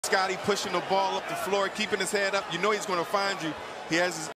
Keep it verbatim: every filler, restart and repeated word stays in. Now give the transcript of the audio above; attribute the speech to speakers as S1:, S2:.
S1: Scotty pushing the ball up the floor, keeping his head up. You know he's going to find you. He has his